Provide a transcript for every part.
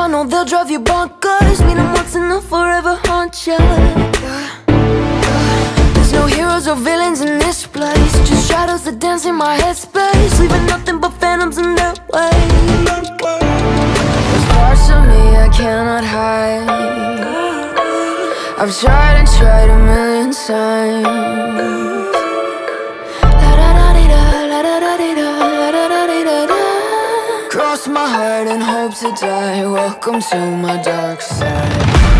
I know they'll drive you bonkers. Meet them once and they'll forever haunt you. There's no heroes or villains in this place, just shadows that dance in my headspace, leaving nothing but phantoms in their way. There's parts of me I cannot hide. I've tried and tried a million times. Cross my heart and hope to die. Welcome to my dark side.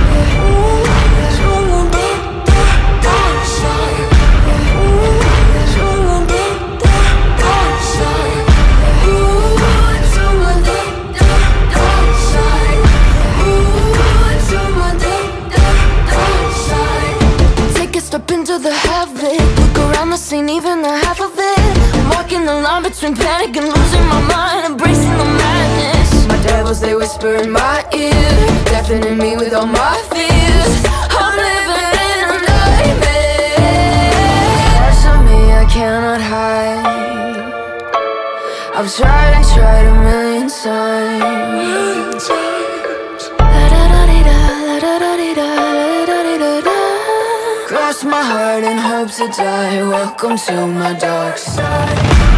Take a step into the heaven. Look around the scene, even the half of it. I'm walking the line between panic and losing my mind, embracing the madness. My devils, they whisper in my ear, deafening me with all my fears. I'm living in a nightmare. Parts of me I cannot hide. I've tried and tried a million times. Cross my heart and hope to die. Welcome to my dark side.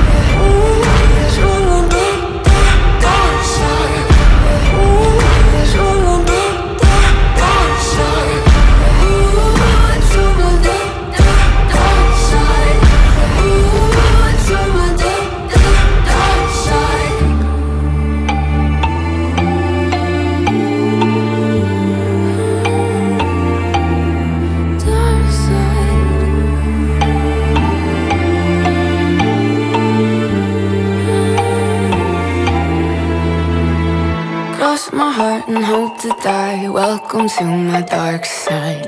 Cross my heart and hope to die. Welcome to my dark side.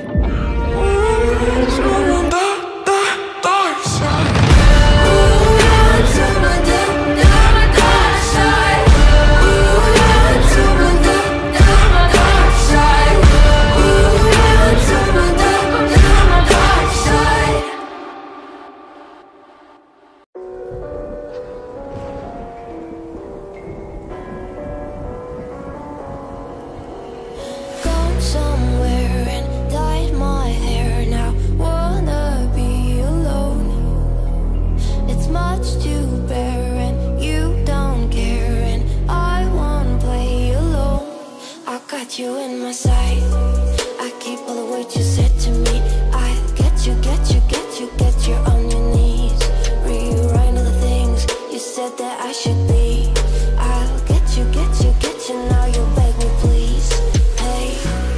Somewhere and dyed my hair now. Wanna be alone. It's much to bear and you don't care, and I won't play alone. I got you in my sight. I keep all the words you said to me. I get you, get you, get you, get you on your knees. Rewrite all the things you said that I should be. I'll get you, get you, get you. Now you beg me please. Hey,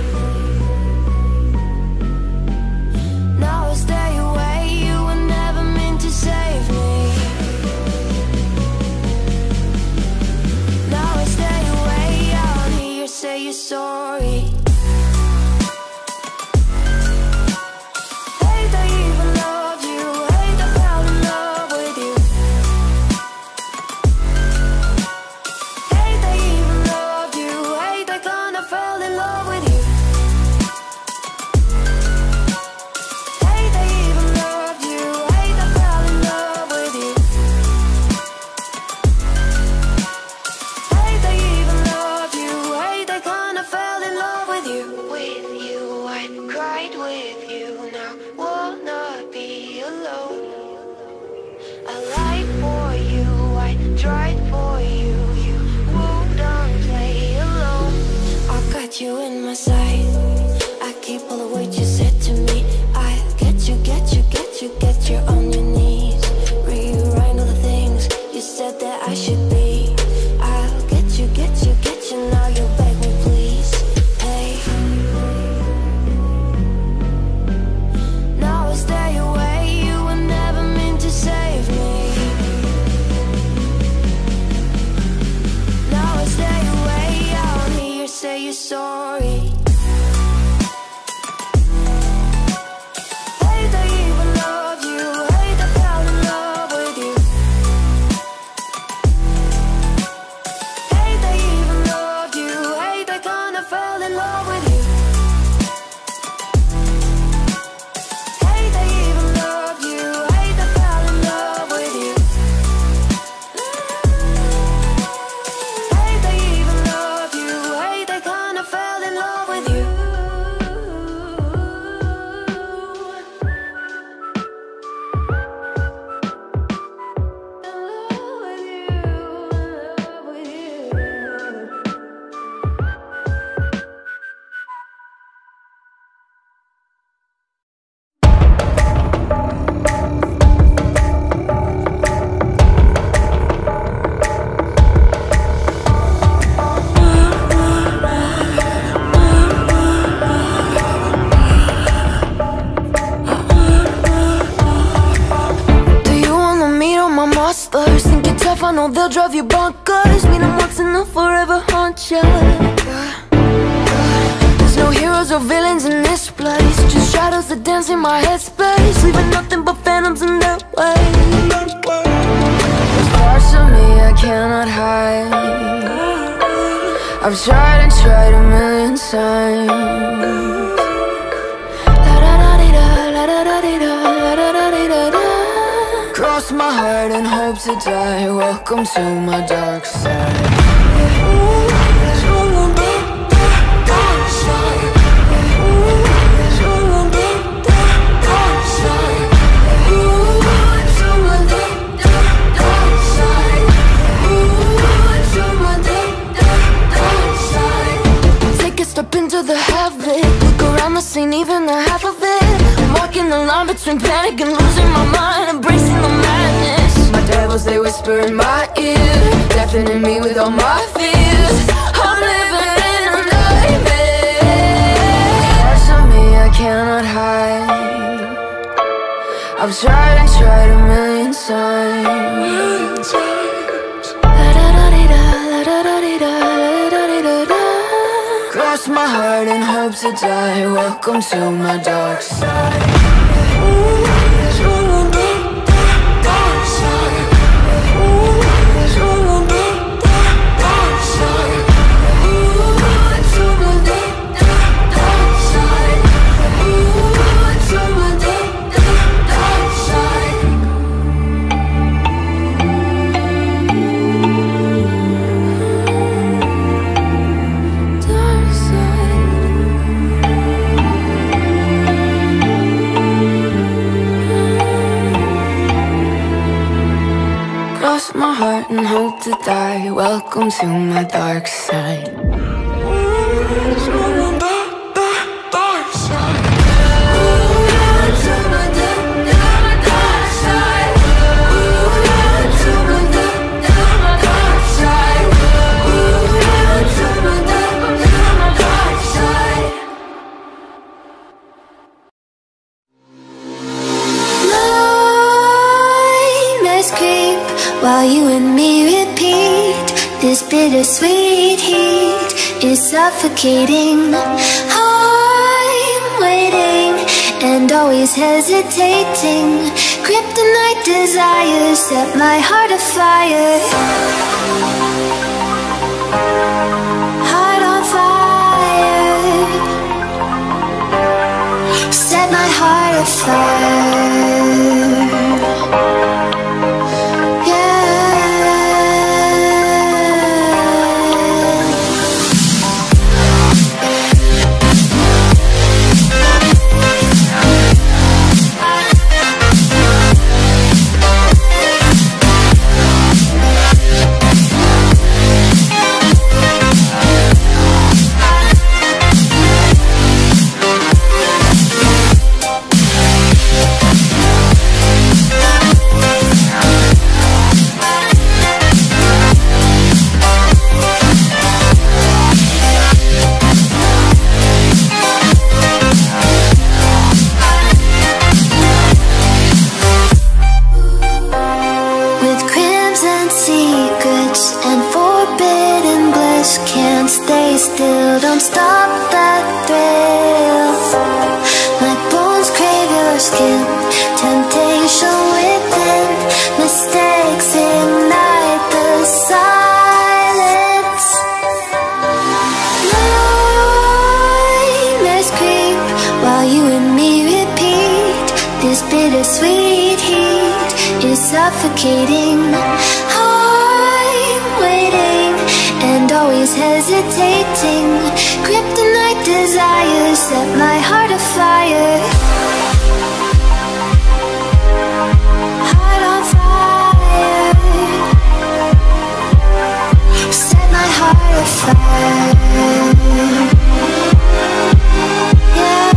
now I stay away, you were never meant to save me. Now I stay away, I'll hear you say you're sorry. Hate I even loved you, hate I fell in love with you. Hate I even loved you, hate I kinda fell in love with you. Hate I even loved you, hate I fell in love with you. Hate I even loved you, hate I kinda fell in love with you. With you, I cried with you, now wanna be alone. I lied for you, I tried for you, you wouldn't play alone. I got you in my sight. I keep all the words you said to me. I get you, get you, get you, get you on your knees. Rewrite all the things you said that I should be. I'll get you, get you, get you. Now you beg me please. Hey, now I stay away, you were never meant to save me. lovers think you're tough, I know they'll drive you bonkers. Meet them once and they'll forever haunt ya. There's no heroes or villains in this place, just shadows that dance in my headspace, leaving nothing but phantoms in their way. There's parts of me I cannot hide. I've tried and tried a million times. Cross my heart and hope to die. Welcome to my dark side. Take a step into the habit, look around the scene, even the half of it. I'm walking the line between panic and losing my mind, embracing the madness. My devils, they whisper in my ear, deafening me with all my fears. I'm living in a nightmare. Parts of me I cannot hide. I've tried and tried a million times. Cross my heart and hope to die. Welcome to my dark side. Cross my heart and hope to die. Welcome to my dark side. While you and me repeat, this bittersweet heat is suffocating. I'm waiting and always hesitating. Kryptonite desires set my heart afire. Heart on fire. Set my heart afire. Stay still, don't stop that thrill. My bones crave your skin, temptation within. Mistakes ignite the silence. Nightmares creep while you and me repeat. This bittersweet heat is suffocating. I'm waiting and always hesitating. Kryptonite desires set my heart afire. Heart on fire. Set my heart afire. Yeah.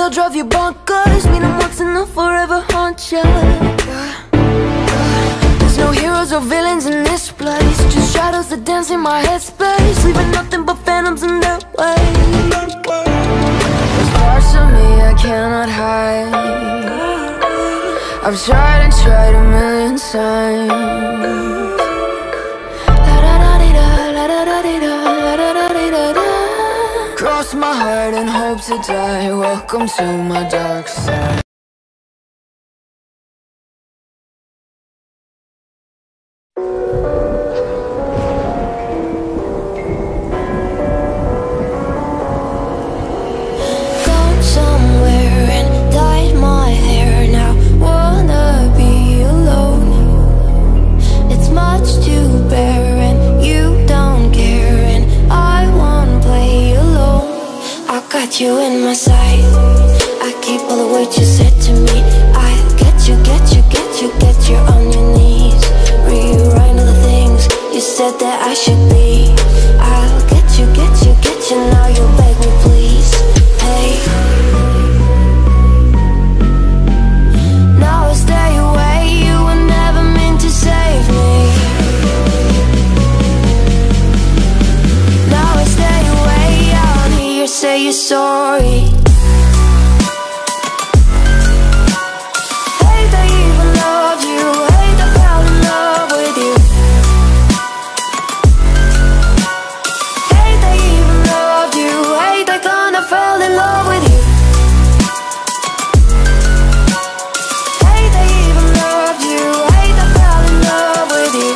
they'll drive you bonkers. Meet them once and they'll forever haunt ya. There's no heroes or villains in this place, just shadows that dance in my headspace, leaving nothing but phantoms in their way. There's parts of me I cannot hide. I've tried and tried a million times. Cross my heart and hope to die. Welcome to my dark side. Gone somewhere and dyed my hair. Now wanna be alone. It's much to bear and you don't care, and I won't play alone. I got you in my sight. I keep all the words you said to me. I get you, get you, get you, get you on your knees. Rewrite all the things you said that I should be. I'll get you, get you, get you. Now you'll beg me please. Hey, now I stay away. You were never meant to save me. Now I stay away. I'll hear you say you're sorry. Hate I even loved you. Hate I fell in love with you. Hate I even loved you. Hate I kinda fell in love with you. Hate I even loved you. Hate I fell in love with you.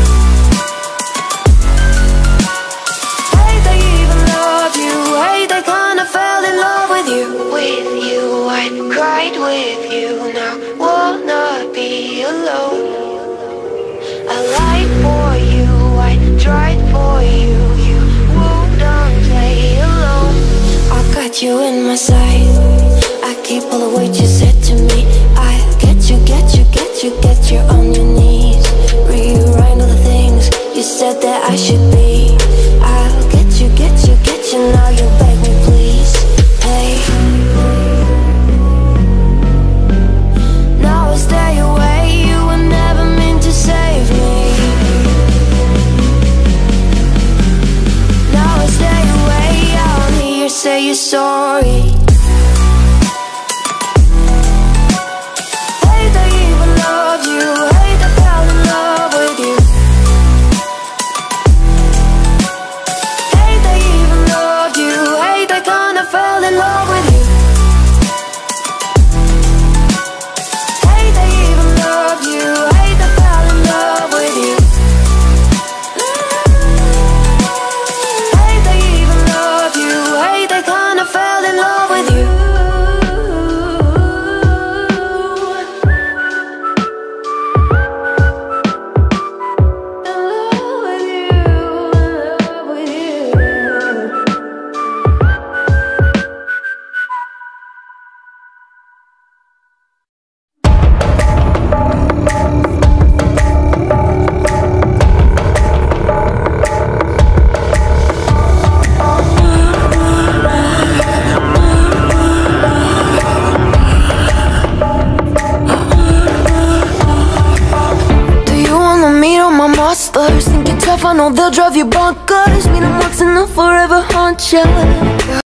Hate I even loved you. Hate I kinda fell in love with you. With you, I cried with you. Now wanna be alone. I lied for you, I tried for you. You wouldn't play alone. I got you in my sight. I keep all the words you said to me. I get you, get you, get you, get you on your knees. Rewrite all the things you said that I should be. I'll get you, get you, get you. Now you beg me please. Hey, now I stay away. You were never meant to save me. Now I stay away. I'll hear you say you're sorry. Hate I even loved you. Hate I fell in love with you. Hate I even loved you. Hate I kinda fell in love with you. Hate I even loved you. Hate I fell in love with you. Hate I even loved you. Hate I kinda fell in love with you. Do you wanna meet all my monsters? Think you're tough, I know they'll drive you bonkers. Meet them once and they'll forever haunt ya.